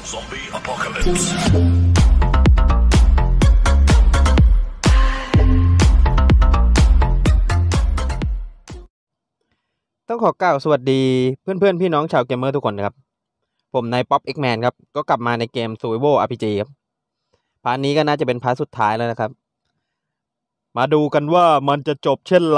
Zombie Apocalypse ต้องขอกล่าวสวัสดีเพื่อนๆพี่น้องชาวเกมเมอร์ทุกคนนะครับผมนายป๊อปเอ็กแมนครับก็กลับมาในเกม Survival RPG ครับพาร์ทนี้ก็น่าจะเป็นพาร์ทสุดท้ายแล้วนะครับมาดูกันว่ามันจะจบเช่นไร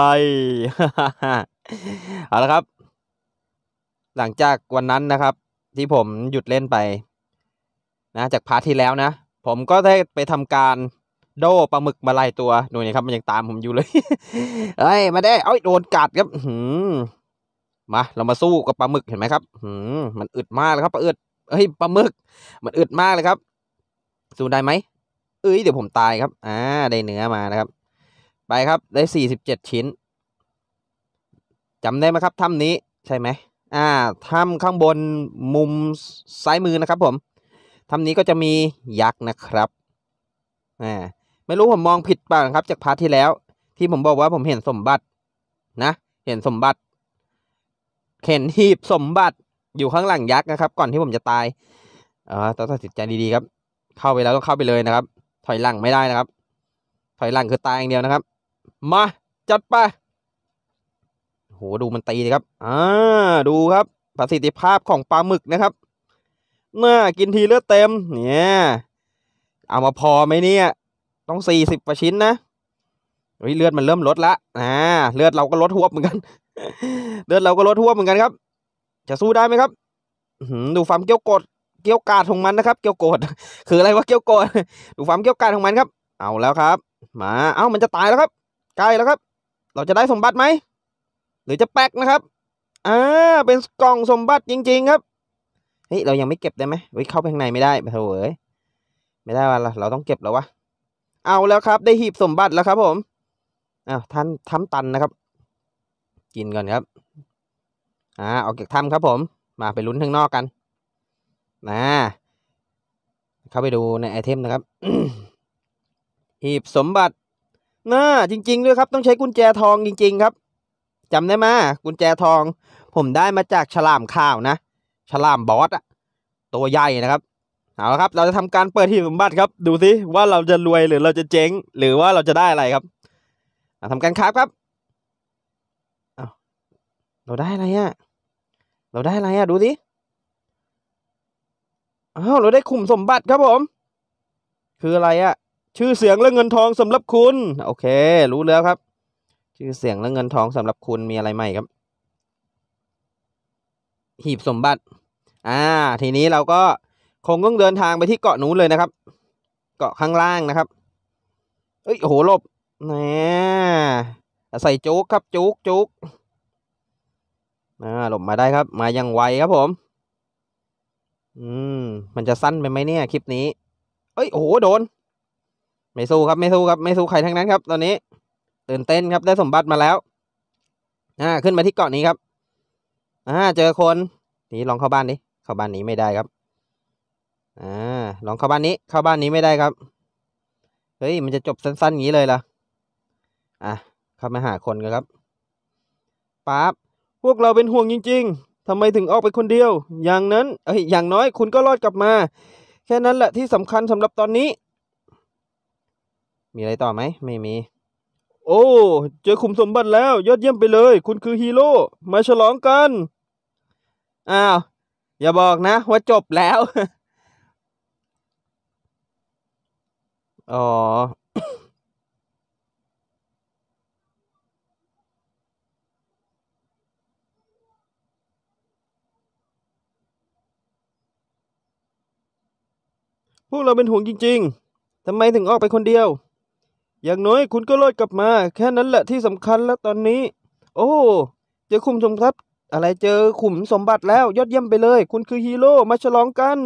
เอาละครับหลังจากวันนั้นนะครับที่ผมหยุดเล่นไปนะจากพาร์ทที่แล้วนะผมก็ได้ไปทำการโดปลาหมึกมาไล่ตัวดูนี่ครับมันยังตามผมอยู่เลย เอ้ยมาได้เอ้ยโดนกัดครับมาเรามาสู้กับปลาหมึกเห็นไหมครับมันอึดมากเลยครับปลาหมึกมันอึดมากเลยครับสู้ได้ไหมเดี๋ยวผมตายครับได้เนื้อมานะครับไปครับได้47ชิ้นจำได้ไหมครับถ้ำนี้ใช่ไหมถ้ำข้างบนมุมซ้ายมือนะครับผมถ้ำนี้ก็จะมียักษ์นะครับไม่รู้ผมมองผิดเปล่าครับจากพาร์ทที่แล้วที่ผมบอกว่าผมเห็นสมบัตินะเห็นสมบัติเห็นหีบสมบัติอยู่ข้างหลังยักษ์นะครับก่อนที่ผมจะตายต้องตัดสินใจดีๆครับเข้าไปแล้วต้องเข้าไปเลยนะครับถอยหลังไม่ได้นะครับถอยหลังคือตายอย่างเดียวนะครับมาจัดไปโหดูมันตีเลยครับดูครับประสิทธิภาพของปลาหมึกนะครับกินทีเลือดเต็มเนี่ยเอามาพอไหมเนี่ยต้อง40กว่าชิ้นนะเลือดมันเริ่มลดละเลือดเราก็ลดหวบเหมือนกัน เลือดเราก็ลดหวบเหมือนกันครับจะสู้ได้ไหมครับดูความเกี้ยวกาดของมันนะครับเกี้ยวโกด คืออะไรวะเกี้ยวโกด ดูความเกี้ยวกาดของมันครับเอาแล้วครับมามันจะตายแล้วครับใกล้แล้วครับเราจะได้สมบัติไหมหรือจะแป๊กนะครับเป็นกล่องสมบัติจริงๆครับเฮ้ยเรายังไม่เก็บได้ไหมเข้าไปข้างในไม่ได้ไปเถอะไม่ได้ว่าเราต้องเก็บแล้ววะเอาแล้วครับได้หีบสมบัติแล้วครับผมท่านทำตันนะครับกินก่อนครับออกจากถ้ำครับผมมาไปลุ้นข้างนอกกันเข้าไปดูในไอเทมนะครับ หีบสมบัติจริงๆด้วยครับต้องใช้กุญแจทองจริงๆครับจำได้ไหมกุญแจทองผมได้มาจากฉลามขาวนะฉลามบอสตัวใหญ่นะครับเอาละครับเราจะทำการเปิดหีบสมบัติครับดูสิว่าเราจะรวยหรือเราจะเจ๊งหรือว่าเราจะได้อะไรครับทำการครับเราได้อะไรดูสิเราได้ขุมสมบัติครับผมคืออะไรชื่อเสียงและเงินทองสำหรับคุณโอเครู้แล้วครับชื่อเสียงและเงินทองสำหรับคุณมีอะไรใหม่ครับหีบสมบัติทีนี้เราก็คงต้องเดินทางไปที่เกาะนู้นเลยนะครับเกาะข้างล่างนะครับโอ้โหหลบใส่จุกครับจุกหลบมาได้ครับมาอย่างไวครับผมมันจะสั้นไปไหมเนี่ยคลิปนี้โอ้โหโดนไม่สู้ครับไม่สู้ใครทั้งนั้นครับตอนนี้ตื่นเต้นครับได้สมบัติมาแล้วขึ้นมาที่เกาะนี้ครับเจอคนนี่ลองเข้าบ้านดิเข้าบ้านนี้ไม่ได้ครับลองเข้าบ้านนี้ไม่ได้ครับเฮ้ยมันจะจบสั้นๆอย่างนี้เลยล่ะเข้ามาหาคนกันครับป๊าบพวกเราเป็นห่วงจริงๆทำไมถึงออกไปคนเดียวอย่างน้อยคุณก็รอดกลับมาแค่นั้นแหละที่สำคัญสำหรับตอนนี้มีอะไรต่อไหมไม่มีโอ้เจอขุมสมบัติแล้วยอดเยี่ยมไปเลยคุณคือฮีโร่มาฉลองกันอย่าบอกนะว่าจบแล้ว อ๋อ พวกเราเป็นห่วงจริงๆทำไมถึงออกไปคนเดียวอย่างน้อยคุณก็รอดกลับมาแค่นั้นแหละที่สำคัญแล้วตอนนี้โอ้เจอขุมสมบัติเจอขุมสมบัติแล้วยอดเยี่ยมไปเลยคุณคือฮีโร่มาฉลองกัน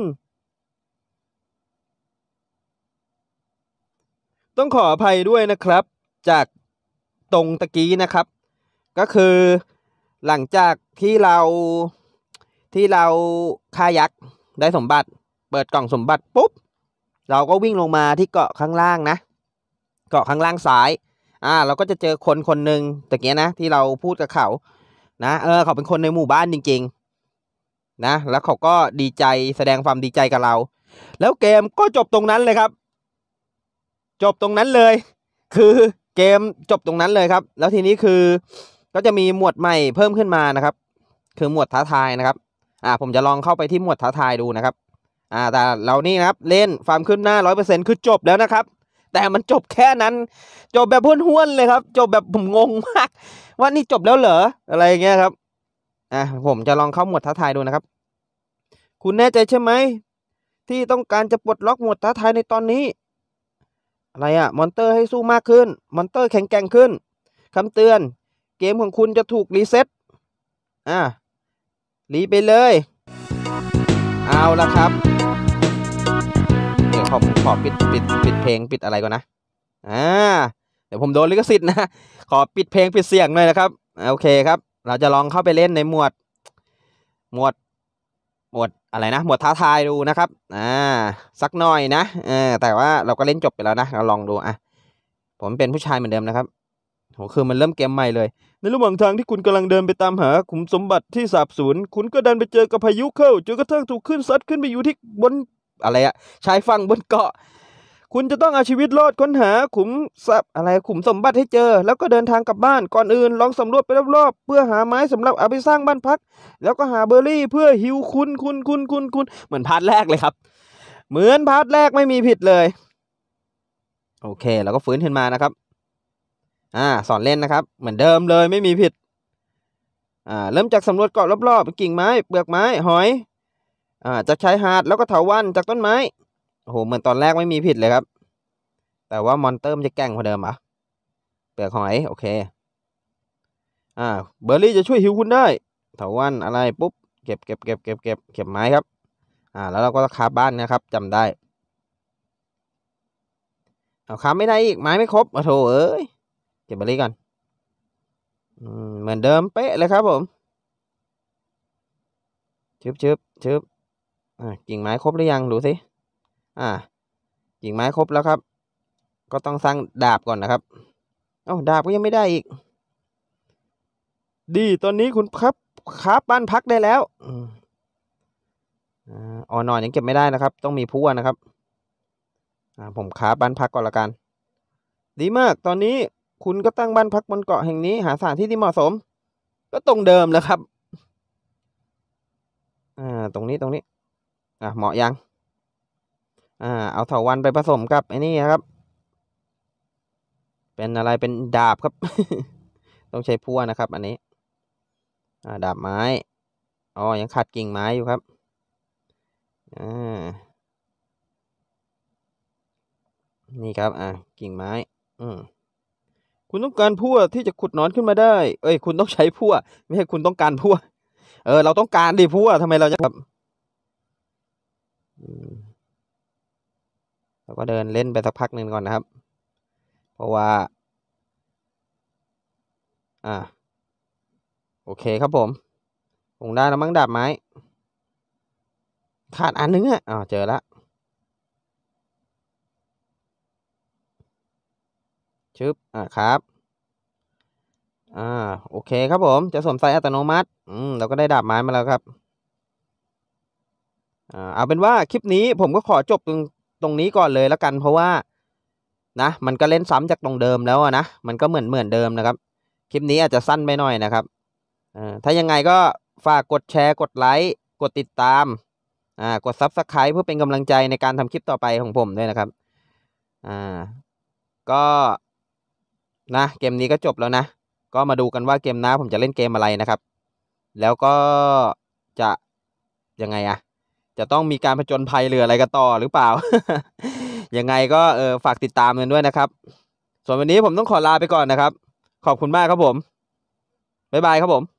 ต้องขออภัยด้วยนะครับจากตรงตะกี้นะครับก็คือหลังจากที่เราฆ่ายักษ์ได้สมบัติเปิดกล่องสมบัติปุ๊บเราก็วิ่งลงมาที่เกาะข้างล่างนะเกาะข้างล่างซ้ายเราก็จะเจอคนหนึ่งตะเกียนะที่เราพูดกับเขานะเขาเป็นคนในหมู่บ้านจริงๆนะแล้วเขาก็ดีใจแสดงความดีใจกับเราแล้วเกมก็จบตรงนั้นเลยครับจบตรงนั้นเลยคือเกมจบตรงนั้นเลยครับแล้วทีนี้คือก็จะมีหมวดใหม่เพิ่มขึ้นมานะครับคือหมวดท้าทายนะครับผมจะลองเข้าไปที่หมวดท้าทายดูนะครับแต่เรานี่นะครับเล่นฟาร์มขึ้นหน้า 100% คือจบแล้วนะครับแต่มันจบแค่นั้นจบแบบห้วนๆเลยครับจบแบบผมงงมากว่านี่จบแล้วเหรออะไรอย่างเงี้ยครับผมจะลองเข้าหมวดท้าทายดูนะครับคุณแน่ใจใช่ไหมที่ต้องการจะปลดล็อกหมวดท้าทายในตอนนี้อะไรมอนเตอร์ให้สู้มากขึ้นมอนเตอร์แข็งแกร่งขึ้นคำเตือนเกมของคุณจะถูกรีเซ็ตรีไปเลยเอาละครับเดี๋ยวผมขอปิดเพลงปิดอะไรก่อนนะเดี๋ยวผมโดนลิขสิทธิ์นะขอปิดเพลงปิดเสียงหน่อยนะครับโอเคครับเราจะลองเข้าไปเล่นในหมวดอะไรนะหมวดท้าทายดูนะครับสักหน่อยนะแต่ว่าเราก็เล่นจบไปแล้วนะเราลองดูผมเป็นผู้ชายเหมือนเดิมนะครับคือมันเริ่มเกมใหม่เลยในระหว่างทางที่คุณกำลังเดินไปตามหาขุมสมบัติที่สาบสูญคุณก็ดันไปเจอกับพายุเข้าจนกระทั่งถูกขึ้นซัดขึ้นไปอยู่ที่บนชายฝั่งบนเกาะคุณจะต้องเอาชีวิตรอดค้นหาขุมสมบัติให้เจอแล้วก็เดินทางกลับบ้านก่อนอื่นลองสำรวจไปรอบๆเพื่อหาไม้สำหรับเอาไปสร้างบ้านพักแล้วก็หาเบอร์รี่เพื่อฮิวคุณเหมือนพาร์ทแรกเลยครับเหมือนพาร์ทแรกไม่มีผิดเลยโอเคแล้วก็ฟื้นขึ้นมานะครับสอนเล่นนะครับเหมือนเดิมเลยไม่มีผิดเริ่มจากสำรวจเกาะรอบๆกิ่งไม้เปลือกไม้หอยจากชายหาดแล้วก็เถาวัลย์จากต้นไม้โอ้โหเหมือนตอนแรกไม่มีผิดเลยครับแต่ว่ามอนเตอร์มันจะแกร่งกว่าเดิมเปลือกหอยโอเคเบอร์รี่จะช่วยฮิวคุณได้เถาวัลย์อะไรปุ๊บเก็บไม้ครับแล้วเราก็คาบบ้านนะครับจำได้คาไม่ได้อีกไม้ไม่ครบโถเอ้ยเก็บเบอร์รี่ก่อนเหมือนเดิมเป๊ะเลยครับผมชึบกิ่งไม้ครบหรือยังดูสิกิ่งไม้ครบแล้วครับก็ต้องสร้างดาบก่อนนะครับดาบก็ยังไม่ได้อีกดีตอนนี้คุณครับบ้านพักได้แล้วนอนยังเก็บไม่ได้นะครับต้องมีพั่วนะครับผมครับบ้านพักก่อนละกันดีมากตอนนี้คุณก็ตั้งบ้านพักบนเกาะแห่งนี้หาสถานที่ที่เหมาะสมก็ตรงเดิมแล้วครับตรงนี้เหมาะยังเอาเถาวัลย์ไปผสมกับไอ้นี่ครับเป็นอะไรเป็นดาบครับ ต้องใช้พั่วนะครับอันนี้ดาบไม้ยังขาดกิ่งไม้อยู่ครับนี่ครับกิ่งไม้คุณต้องการพั่วที่จะขุดหนอนขึ้นมาได้คุณต้องใช้พั่วไม่ใช่คุณต้องการพั่วเราต้องการดิพั่วทำไมเราจะครับเราก็เดินเล่นไปสักพักหนึ่งก่อนนะครับเพราะว่าโอเคครับผมคงได้แล้วมั้งดาบไม้ขาดอันนึงเจอแล้วชึบครับโอเคครับผมจะสวมใส่อัตโนมัติเราก็ได้ดาบไม้มาแล้วครับเอาเป็นว่าคลิปนี้ผมก็ขอจบตรงนี้ก่อนเลยแล้วกันเพราะว่านะมันก็เล่นซ้ำจากตรงเดิมแล้วนะมันก็เหมือนเดิมนะครับคลิปนี้อาจจะสั้นไปหน่อยนะครับถ้ายังไงก็ฝากกดแชร์กดไลค์กดติดตามกด Subscribe เพื่อเป็นกำลังใจในการทำคลิปต่อไปของผมด้วยนะครับก็นะเกมนี้ก็จบแล้วนะก็มาดูกันว่าเกมหน้าผมจะเล่นเกมอะไรนะครับแล้วก็จะยังไงจะต้องมีการผจญภัยหรืออะไรกันต่อหรือเปล่า ยังไงก็ฝากติดตามกันด้วยนะครับส่วนวันนี้ผมต้องขอลาไปก่อนนะครับขอบคุณมากครับผมบ๊ายบายครับผม